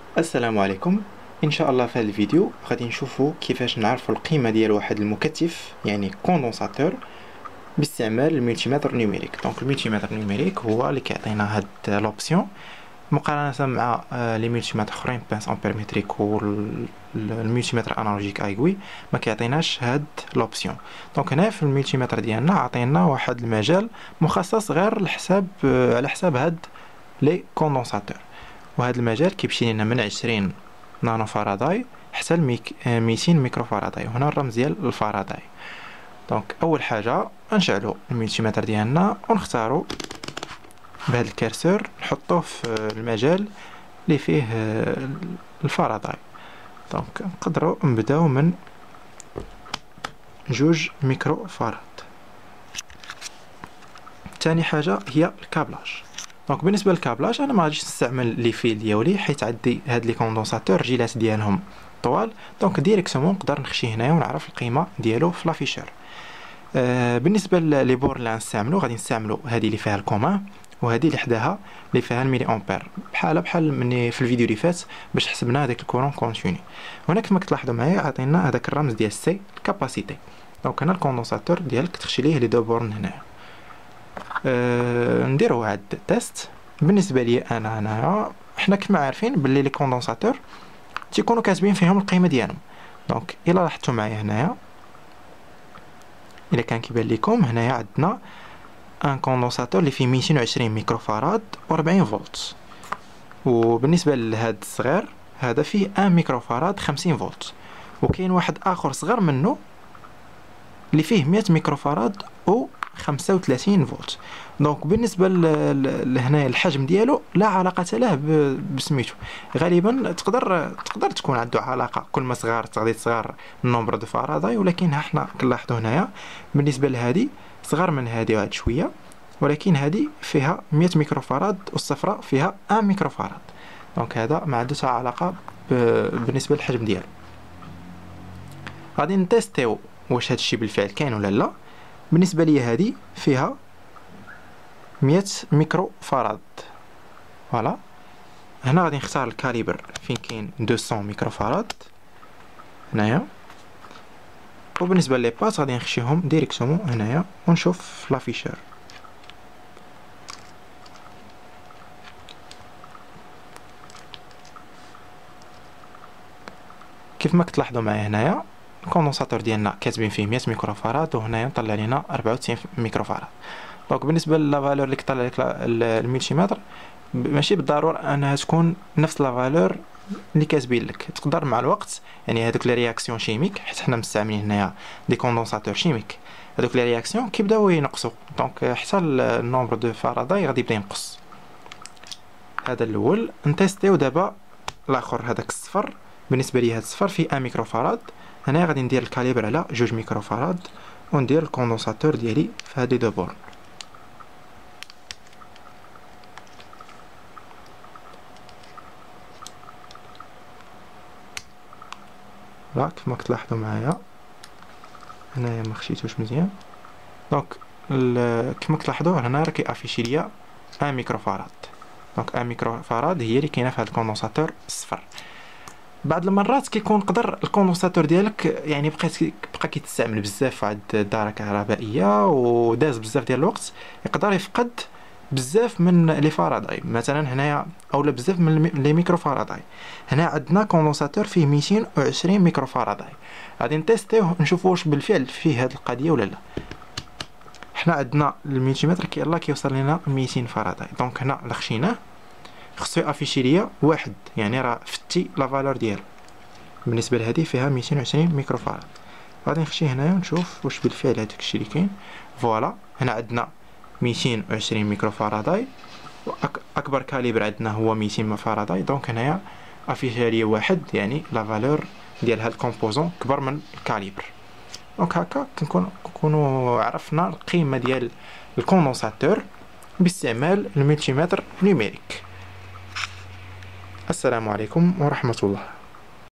السلام عليكم. ان شاء الله في هذا الفيديو غادي نشوفوا كيفاش نعرفوا القيمه ديال واحد المكثف يعني كوندونساتور باستعمال الملتيمتر نيميريك. دونك الملتيمتر نيميريك هو اللي كيعطينا هاد لوبسيون مقارنه مع لي ملتيمتر اخرين بانس امبيرمتريك والملتيمتر انالوجيك ايغوي ما كيعطيناش هاد لوبسيون. دونك هنا في الملتيمتر ديالنا عطينا واحد المجال مخصص غير لحساب على حساب هاد لي كوندونساتور، وهذا المجال كيمشي لنا من 20 نانو فاراداي حتى 200 ميكرو فاراداي، وهنا الرمز ديال الفاراداي. دونك اول حاجه نشعلو الملتيمتر ديالنا ونختارو بهذا الكرسور نحطوه في المجال اللي فيه الفاراداي. دونك نقدروا نبداو من 2 ميكرو فاراد. ثاني حاجه هي الكابلاج. دونك بالنسبه للكابلاج انا ما غاديش نستعمل لي فيل ديالي حيت عندي هاد لي كوندونساتور الرجيلات ديالهم طوال. دونك ديريكتومون نقدر نخشي هنايا ونعرف القيمه ديالو في لافيشور. بالنسبه لي بور اللي غنستعملو غادي نستعملو هذه اللي فيها الكومان، وهذه اللي حداها اللي فيها الميلي امبير بحال مني في الفيديو اللي فات باش حسبنا هذاك الكورون كونتيني. هنا كما كتلاحظوا معايا عطينا هذاك الرمز ديال سي الكاباسيتي. دونك هنا الكوندونساتور ديالك تخشي ليه لي دو بورن هنايا. نديرو واحد تيست. بالنسبه لي انا هنايا حنا كما عارفين باللي لي كوندونساتور تيكونوا كاتبين فيهم القيمه ديالهم. دونك الا لاحظتوا معايا هنايا الا كان كيبان لكم هنايا عندنا ان كوندونساتور اللي فيه 220 ميكرو فاراد و40 فولت، وبالنسبه لهذا الصغير هذا فيه 1 ميكرو فاراد 50 فولت، وكاين واحد اخر صغر منه اللي فيه 100 ميكرو فاراد و 35 فولت. دونك بالنسبه لهنا الحجم ديالو لا علاقه له بسميتو. غالبا تقدر تكون عنده علاقه، كل ما صغار تغدي صغار النومبر دو فاراداي، ولكن ها حنا كنلاحظوا هنايا بالنسبه لهذه صغر من هذه واحد شويه، ولكن هذه فيها 100 ميكرو فاراد والصفراء فيها 1 ميكرو فاراد. دونك هذا ما عنده علاقه بالنسبه للحجم ديالو. غادي نتيستيو واش هادشي بالفعل كاين ولا لا. بالنسبه لي هذه فيها 100 ميكرو فاراد. فوالا هنا غادي نختار الكاليبر فين كاين 200 ميكرو فاراد هنايا، وبالنسبه لي بات غادي نخشيهم ديريكتومون هنايا ونشوف لافيشور. كيف ما كتلاحظوا معايا هنايا الكوندونساتور ديالنا كاتبين فيه 100 ميكرو فاراد، وهنايا مطلع لينا 94 ميكرو فاراد. دونك بالنسبه لا فالور اللي كطلع لك الملتيمتر ماشي بالضروره انها تكون نفس لا فالور اللي كاتبين لك. تقدر مع الوقت يعني هذوك لي رياكسيون شيميك، حيت حنا مستعملين هنايا دي كوندونساتور شيميك، هذوك لي رياكسيون كيبداو ينقصوا. دونك حتى النومبر دو فاراداي غادي يبدا ينقص. هذا الاول. نتيستيو دابا الاخر هذاك الصفر. بالنسبه لي هذا الصفر فيه 1 ميكرو فاراد. هنا غادي ندير الكاليبر على 2 ميكرو فاراد وندير الكوندونساتور ديالي في هذه دو بورن. لا كما كتلاحظوا معايا هنايا ما خشيتوش مزيان. دونك كما كتلاحظوا هنا راه كيافيشي ليا 1 ميكرو فاراد. دونك 1 ميكرو فاراد هي اللي كاينه في هذا الكوندونساتور الصفر. بعض المرات كيكون قدر الكوندونساتور ديالك يعني بقى كيتستعمل بزاف في واحد الدار كهربائيه وداز بزاف ديال الوقت، يقدر يفقد بزاف من لي فاراداي مثلا هنايا، اولا بزاف من لي ميكرو فاراداي. هنا عندنا كوندونساتور فيه 220 ميكرو فاراداي. غادي نتيستيوه نشوفوا واش بالفعل فيه هذه القضيه ولا لا. حنا عندنا الملتيمتر يلاه كيوصل لنا 200 فاراداي. دونك هنا الا خشيناه خصو يافيشي ليا واحد، يعني راه فتي لا فالور ديالو. بالنسبه لهذه فيها 220 ميكرو فاراد. غادي نخشي هنايا ونشوف واش بالفعل هذاك الشيء اللي كاين. فوالا هنا عندنا 220 ميكرو فاراداي، واكبر كاليبر عندنا هو 200 فاراداي. دونك هنايا افيشي ليا واحد، يعني لا فالور ديال هاد الكومبوزون كبر من الكاليبر. دونك هكا كنكونوا عرفنا القيمه ديال الكوندونساتور باستعمال الملتيمتر نيميريك. السلام عليكم ورحمة الله.